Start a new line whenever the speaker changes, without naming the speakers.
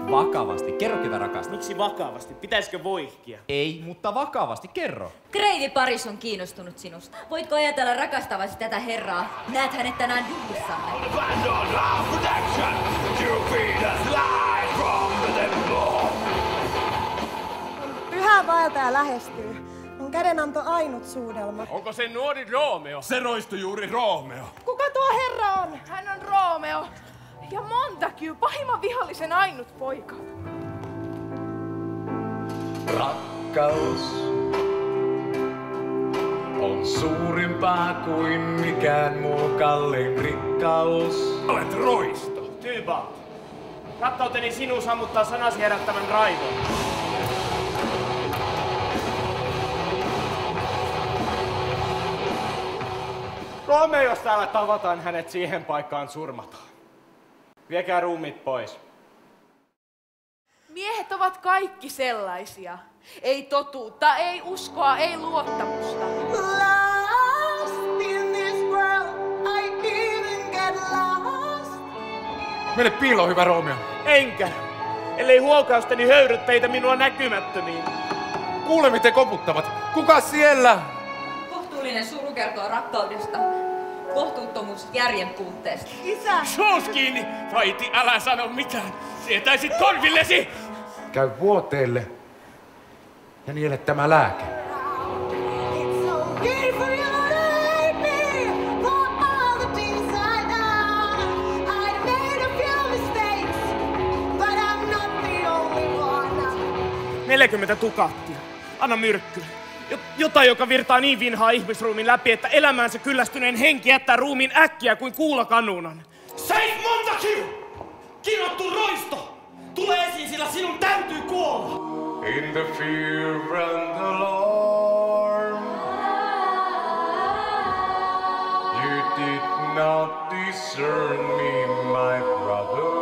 Vakavasti. Kerro, ketä rakastat.
Miksi vakavasti? Pitäisikö voihkia?
Ei, mutta vakavasti. Kerro.
Kreivi Paris on kiinnostunut sinusta. Voitko ajatella rakastavasi tätä herraa? Näet hänet tänään juhlissamme.
Pyhä vaeltaja lähestyy. On kädenanto ainut suudelma.
Onko se nuori Roomeo?
Se roistui juuri Roomeo.
Kuka tuo herra on?
Hän on Roomeo ja Montague, pahimman vihollisen ainut poika.
Rakkaus on suurimpaa kuin mikään muu kallein rikkaus. Olet roisto.
Tybalt. Rakkauteni sinuun sammuttaa sanasi herättävän raivon. Roomeo, jos täällä tavataan, hänet siihen paikkaan surmataan. Viekää ruumiit pois.
Miehet ovat kaikki sellaisia. Ei totuutta, ei uskoa, ei luottamusta.
Lost in this world, I even get lost.
Mene piiloon, hyvä Roomeo.
Enkä, ellei huokausteni höyryt peitä minua näkymättömiin.
Kuule, miten koputtavat. Kuka siellä?
Kohtuullinen suru kertoo rakkaudesta. Kohtuuttomuus järjen puutteesta.
Isä!
Suus kiinni! Vaiti, älä sano mitään! Sietäisit korvillesi!
Käy vuoteelle ja niele tämä lääke.
It's okay for you to hate me for all the things I done. I made a few mistakes, but I'm not the only one.
40 tukattia. Anna myrkkyä. Jotain, joka virtaa niin vinhaa ihmisruumin läpi, että elämäänsä kyllästyneen henki jättää ruumiin äkkiä kuin kuulakanunan. Seis Montague! Kirottu roisto! Tule esiin, sillä sinun täytyy kuolla!
In the fear and alarm, you did not discern me, my brother.